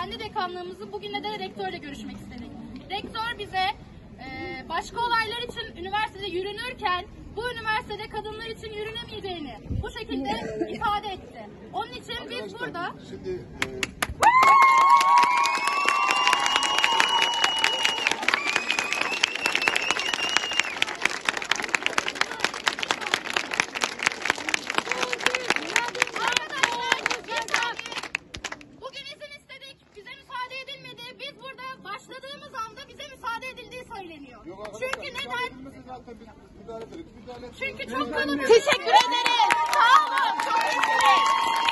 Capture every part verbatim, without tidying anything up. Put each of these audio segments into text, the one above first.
kendi dekanlığımızı bugün de rektörle görüşmek istedik. Rektör bize e, başka olaylar için üniversitede yürünürken bu üniversitede kadınlar için yürünemeyeceğini bu şekilde ifade etti. Onun için biz burada... Şimdi, e... Çünkü neden? Çünkü çok kalabalık. Teşekkür ederiz. Sağ olun. Çok iyisiniz.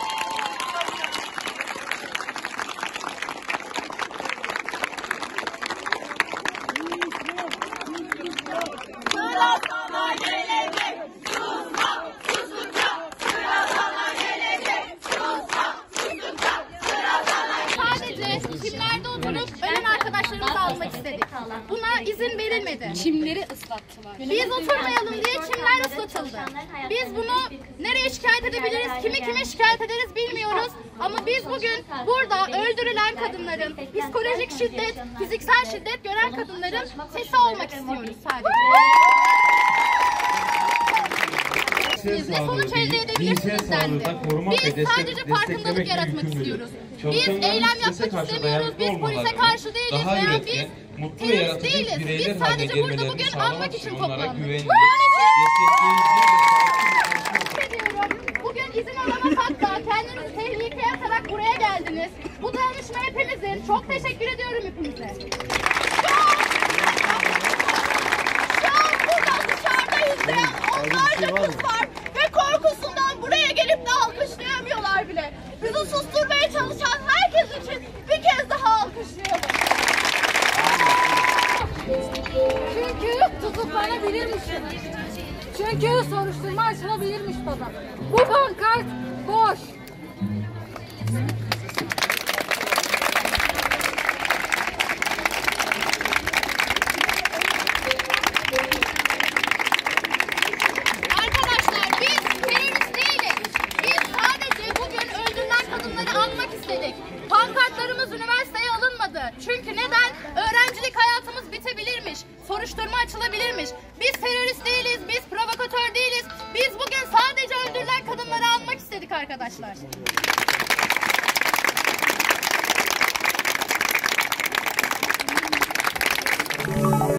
Sıra sana gelecek. Susma, susacak. Sıra sana gelecek. Susma, susacak. Sıra sana gelecek. Sadece kimlerde oturup ölen arkadaşlarımızı almak istedik. Buna izin verilmedi. Çimleri ıslattılar. Biz oturmayalım diye çimler ıslatıldı. Biz bunu nereye şikayet edebiliriz, kimi kime şikayet ederiz bilmiyoruz. Ama biz bugün burada öldürülen kadınların, psikolojik şiddet, fiziksel şiddet gören kadınların sesi olmak istiyoruz sadece. Ne sonuç elde edebilirsiniz dendi. Biz sadece farkındalık yaratmak istiyoruz. Biz eylem yapmak istemiyoruz. Biz polise karşı değiliz veya biz terörist değiliz. Biz sadece burada bugün anmak için toplandık. Bugün izin alamasak da kendinizi tehlikeye atarak buraya geldiniz. Bu dayanışma hepimizin. Çok teşekkür ediyorum hepinize. Şu an burada dışarıda izleyen onlarca kız var ve korkusundan buraya gelip de alkışlayamıyorlar bile. Bizi susturmaya çalışan herkes için bir kez daha alkışlayalım. Çünkü tutuklanabilirmiş. Çünkü soruşturma açılabilirmiş baba. Bu pankart boş. Arkadaşlar biz terörist değiliz. Biz sadece bugün öldürülen kadınları almak istedik. Pankartlarımız üniversiteye alınmadı. Çünkü neden? Öğrencilik hayatımız bitebilirmiş. Soruşturma açılabilirmiş. Biz terörist değiliz, biz provokatör değiliz. Biz bugün sadece öldürülen kadınları almak istedik arkadaşlar.